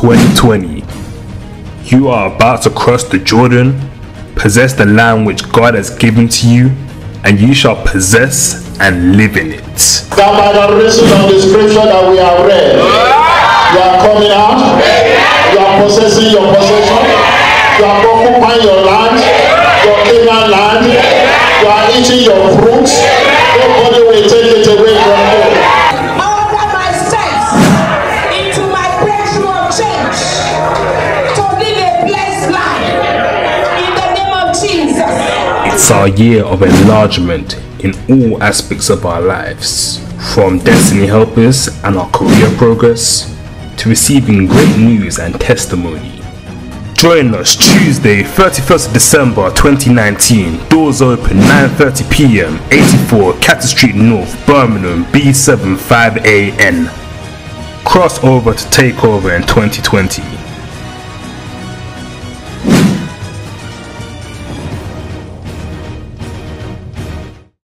2020. You are about to cross the Jordan, possess the land which God has given to you, and you shall possess and live in it. That by the reason of the scripture that we have read, you are coming out, you are possessing your possession, you are occupying your land, your Canaan land, you are eating your fruits, nobody will take it away from you. Order my steps into my breakthrough of change to live a blessed life in the name of Jesus. It's our year of enlargement in all aspects of our lives, from destiny helpers and our career progress to receiving great news and testimony. Join us Tuesday 31st of December 2019, doors open 9:30 PM, 84 Cato Street North, Birmingham, B7 5AN. Cross over to Takeover in 2020.